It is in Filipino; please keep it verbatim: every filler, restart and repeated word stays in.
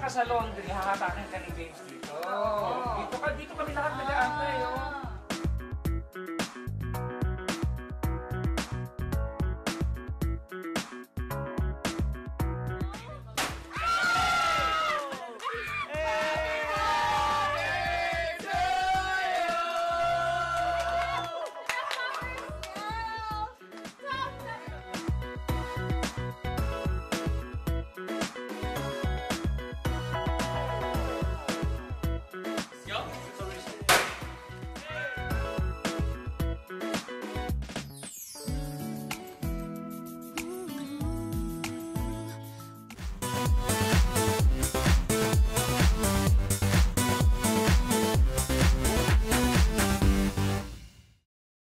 ka sa laundry, hahatakin ka ni James dito. Dito, ka, dito kami lahat nag-aantay. Oh.